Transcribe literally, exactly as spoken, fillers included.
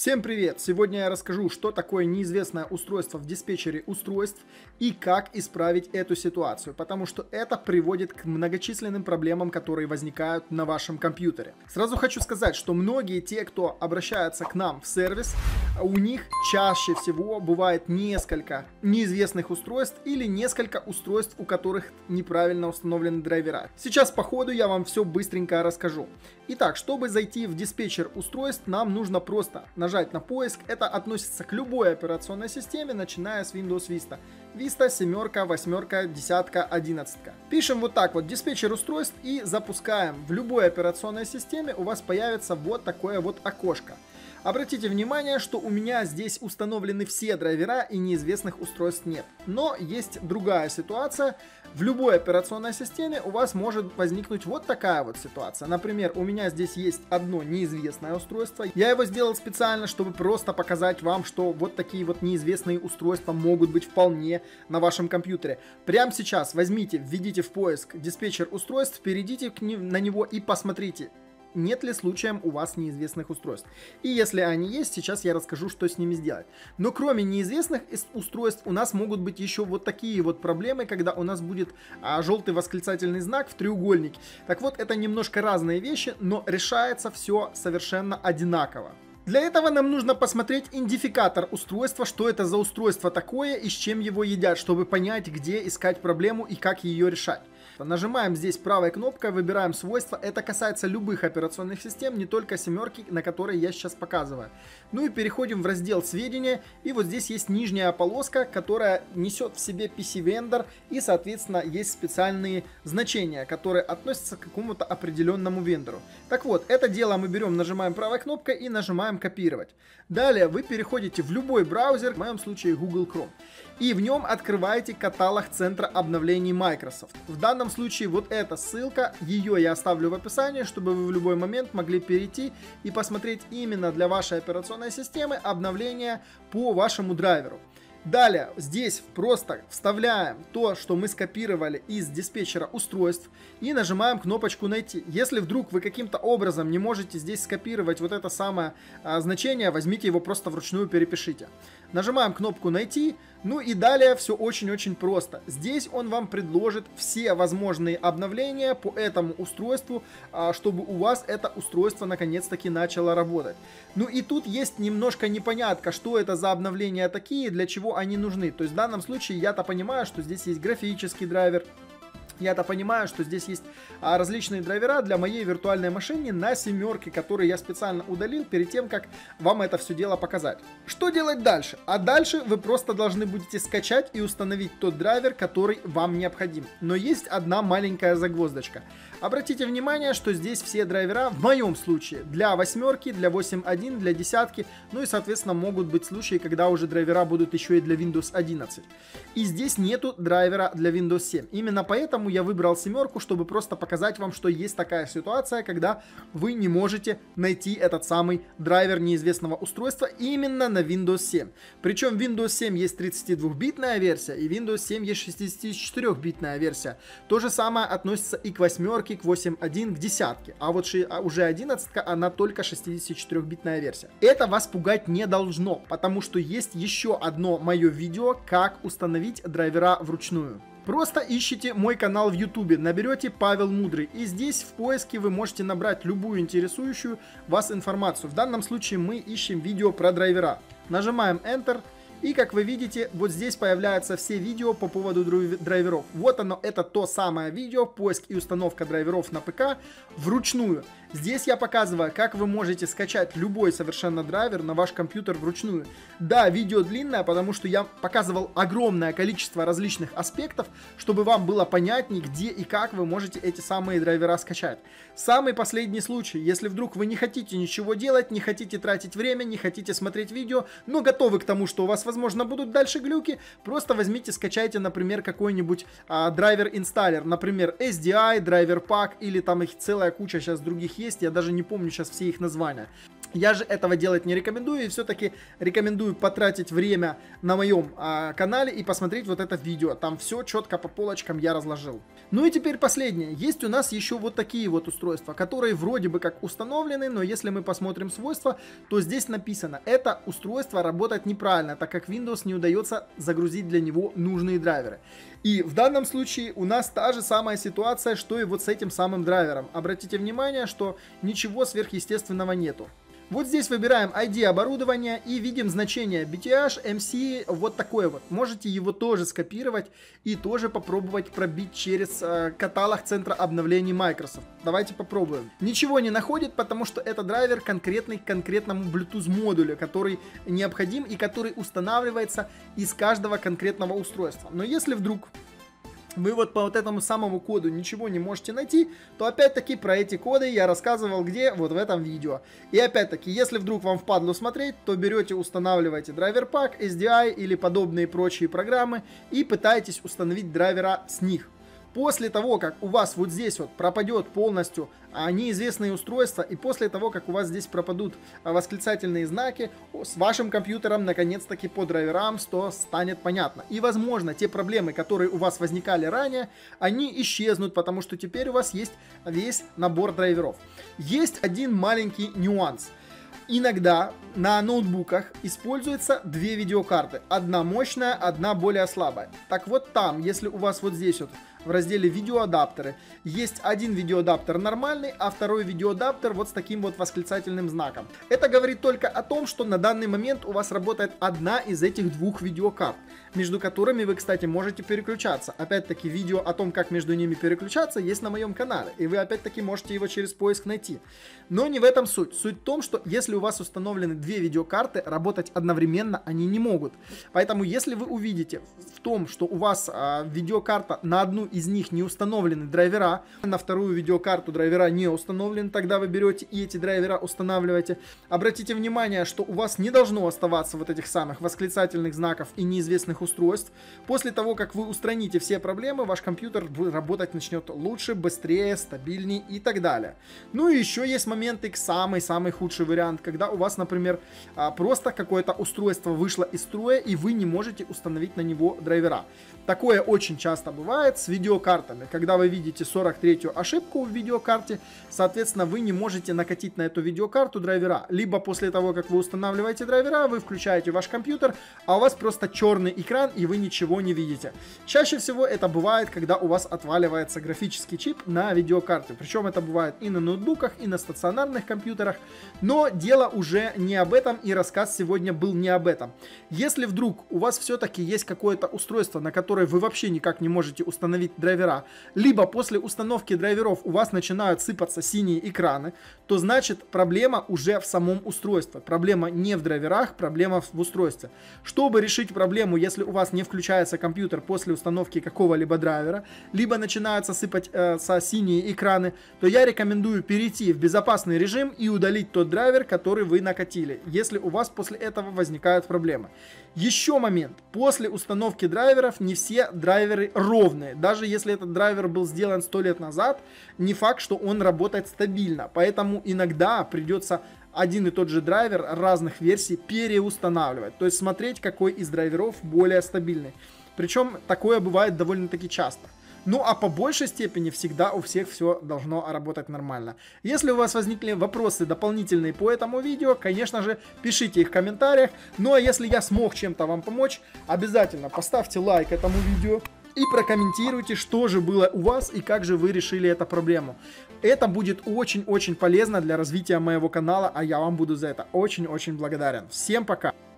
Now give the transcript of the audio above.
Всем привет! Сегодня я расскажу, что такое неизвестное устройство в диспетчере устройств и как исправить эту ситуацию, потому что это приводит к многочисленным проблемам, которые возникают на вашем компьютере. Сразу хочу сказать, что многие те, кто обращаются к нам в сервис, у них чаще всего бывает несколько неизвестных устройств или несколько устройств, у которых неправильно установлены драйвера. Сейчас по ходу я вам все быстренько расскажу. Итак, чтобы зайти в диспетчер устройств, нам нужно просто нажать на поиск. Это относится к любой операционной системе, начиная с Windows Vista. Vista, семерка, восьмерка, десятка, одиннадцатка. Пишем вот так вот диспетчер устройств и запускаем. В любой операционной системе у вас появится вот такое вот окошко. Обратите внимание, что у меня здесь установлены все драйвера и неизвестных устройств нет. Но есть другая ситуация. В любой операционной системе у вас может возникнуть вот такая вот ситуация. Например, у меня здесь есть одно неизвестное устройство. Я его сделал специально, чтобы просто показать вам, что вот такие вот неизвестные устройства могут быть вполне на вашем компьютере. Прямо сейчас возьмите, введите в поиск диспетчер устройств, перейдите к ним, на него и посмотрите, нет ли случаем у вас неизвестных устройств. И если они есть, сейчас я расскажу, что с ними сделать. Но кроме неизвестных устройств у нас могут быть еще вот такие вот проблемы, когда у нас будет а, желтый восклицательный знак в треугольнике. Так вот, это немножко разные вещи, но решается все совершенно одинаково. Для этого нам нужно посмотреть идентификатор устройства, что это за устройство такое и с чем его едят, чтобы понять, где искать проблему и как ее решать. Нажимаем здесь правой кнопкой, выбираем свойства. Это касается любых операционных систем, не только семерки, на которой я сейчас показываю. Ну и переходим в раздел сведения. И вот здесь есть нижняя полоска, которая несет в себе пи си-вендор. И, соответственно, есть специальные значения, которые относятся к какому-то определенному вендору. Так вот, это дело мы берем, нажимаем правой кнопкой и нажимаем копировать. Далее вы переходите в любой браузер, в моем случае Google Chrome. И в нем открываете каталог центра обновлений Microsoft. В данном случае вот эта ссылка, ее я оставлю в описании, чтобы вы в любой момент могли перейти и посмотреть именно для вашей операционной системы обновления по вашему драйверу. Далее здесь просто вставляем то, что мы скопировали из диспетчера устройств и нажимаем кнопочку «Найти». Если вдруг вы каким-то образом не можете здесь скопировать вот это самое а, значение, возьмите его просто вручную перепишите. Нажимаем кнопку «Найти». Ну и далее все очень-очень просто. Здесь он вам предложит все возможные обновления по этому устройству, а, чтобы у вас это устройство наконец-таки начало работать. Ну и тут есть немножко непонятка, что это за обновления такие, для чего они нужны. То есть в данном случае я-то понимаю, что здесь есть графический драйвер. Я-то понимаю, что здесь есть а, различные драйвера для моей виртуальной машины на семерке, которые я специально удалил перед тем, как вам это все дело показать. Что делать дальше? А дальше вы просто должны будете скачать и установить тот драйвер, который вам необходим. Но есть одна маленькая загвоздочка. Обратите внимание, что здесь все драйвера, в моем случае, для восьмерки, для восемь точка один, для десятки, ну и, соответственно, могут быть случаи, когда уже драйвера будут еще и для Windows одиннадцать. И здесь нету драйвера для Windows семь. Именно поэтому я выбрал семерку, чтобы просто показать вам, что есть такая ситуация, когда вы не можете найти этот самый драйвер неизвестного устройства именно на Windows семь. Причем Windows семь есть тридцатидвухбитная версия и Windows семь есть шестидесятичетырёхбитная версия. То же самое относится и к восьмерке, к восемь точка один, к десятке. А вот уже одиннадцатка, она только шестидесятичетырёхбитная версия. Это вас пугать не должно, потому что есть еще одно мое видео, как установить драйвера вручную. Просто ищите мой канал в ютубе, наберете Павел Мудрый, и здесь в поиске вы можете набрать любую интересующую вас информацию. В данном случае мы ищем видео про драйвера. Нажимаем Enter. И как вы видите, вот здесь появляются все видео по поводу драйверов. Вот оно, это то самое видео, поиск и установка драйверов на ПК вручную. Здесь я показываю, как вы можете скачать любой совершенно драйвер на ваш компьютер вручную. Да, видео длинное, потому что я показывал огромное количество различных аспектов, чтобы вам было понятнее, где и как вы можете эти самые драйвера скачать. Самый последний случай, если вдруг вы не хотите ничего делать, не хотите тратить время, не хотите смотреть видео, но готовы к тому, что у вас, возможно, будут дальше глюки, просто возьмите, скачайте, например, какой-нибудь а, драйвер-инсталлер, например, эс ди ай, драйвер пак или там их целая куча сейчас других есть, я даже не помню сейчас все их названия. Я же этого делать не рекомендую, и все-таки рекомендую потратить время на моем а, канале и посмотреть вот это видео. Там все четко по полочкам я разложил. Ну и теперь последнее. Есть у нас еще вот такие вот устройства, которые вроде бы как установлены, но если мы посмотрим свойства, то здесь написано, это устройство работает неправильно, так как Windows не удается загрузить для него нужные драйверы. И в данном случае у нас та же самая ситуация, что и вот с этим самым драйвером. Обратите внимание, что ничего сверхъестественного нету. Вот здесь выбираем ай ди оборудования и видим значение би ти эйч, эм си, вот такое вот. Можете его тоже скопировать и тоже попробовать пробить через э, каталог центра обновлений Microsoft. Давайте попробуем. Ничего не находит, потому что это драйвер конкретный к конкретному Bluetooth модулю, который необходим и который устанавливается из каждого конкретного устройства. Но если вдруг вы вот по вот этому самому коду ничего не можете найти, то опять-таки про эти коды я рассказывал где? Вот в этом видео. И опять-таки, если вдруг вам впадло смотреть, то берете, устанавливаете драйвер пак, эс ди ай или подобные прочие программы и пытаетесь установить драйвера с них. После того, как у вас вот здесь вот пропадет полностью а, неизвестные устройства, и после того, как у вас здесь пропадут а, восклицательные знаки, с вашим компьютером наконец-таки по драйверам то станет понятно. И возможно, те проблемы, которые у вас возникали ранее, они исчезнут, потому что теперь у вас есть весь набор драйверов. Есть один маленький нюанс. Иногда на ноутбуках используются две видеокарты. Одна мощная, одна более слабая. Так вот там, если у вас вот здесь вот в разделе видеоадаптеры есть один видеоадаптер нормальный, а второй видеоадаптер вот с таким вот восклицательным знаком. Это говорит только о том, что на данный момент у вас работает одна из этих двух видеокарт, между которыми вы, кстати, можете переключаться. Опять-таки, видео о том, как между ними переключаться, есть на моем канале, и вы опять-таки можете его через поиск найти. Но не в этом суть. Суть в том, что если у вас установлены две видеокарты, работать одновременно они не могут. Поэтому, если вы увидите в том, что у вас а, видеокарта на одну из них не установлены драйвера, на вторую видеокарту драйвера не установлены, тогда вы берете и эти драйвера устанавливаете. Обратите внимание, что у вас не должно оставаться вот этих самых восклицательных знаков и неизвестных устройств. После того, как вы устраните все проблемы, ваш компьютер работать начнет лучше, быстрее, стабильнее и так далее. Ну и еще есть моменты, самый-самый худший вариант, когда у вас, например, просто какое-то устройство вышло из строя и вы не можете установить на него драйвера. Такое очень часто бывает с видеокартами. Когда вы видите сорок третью ошибку в видеокарте, соответственно, вы не можете накатить на эту видеокарту драйвера. Либо после того, как вы устанавливаете драйвера, вы включаете ваш компьютер, а у вас просто черный экран и вы ничего не видите. Чаще всего это бывает, когда у вас отваливается графический чип на видеокарте. Причем это бывает и на ноутбуках, и на стационарных компьютерах. Но дело уже не об этом, и рассказ сегодня был не об этом. Если вдруг у вас все-таки есть какое-то устройство, на которое вы вообще никак не можете установить драйвера, либо после установки драйверов у вас начинают сыпаться синие экраны, то значит проблема уже в самом устройстве. Проблема не в драйверах, проблема в устройстве. Чтобы решить проблему, если у вас не включается компьютер после установки какого-либо драйвера, либо начинаются сыпать э, со синие экраны, то я рекомендую перейти в безопасный режим и удалить тот драйвер, который вы накатили, если у вас после этого возникают проблемы. Еще момент. После установки драйверов не все драйверы ровные. Даже если этот драйвер был сделан сто лет назад, не факт, что он работает стабильно. Поэтому иногда придется один и тот же драйвер разных версий переустанавливать. То есть смотреть, какой из драйверов более стабильный. Причем такое бывает довольно-таки часто. Ну а по большей степени всегда у всех все должно работать нормально. Если у вас возникли вопросы дополнительные по этому видео, конечно же, пишите их в комментариях. Ну а если я смог чем-то вам помочь, обязательно поставьте лайк этому видео и прокомментируйте, что же было у вас и как же вы решили эту проблему. Это будет очень-очень полезно для развития моего канала, а я вам буду за это очень-очень благодарен. Всем пока!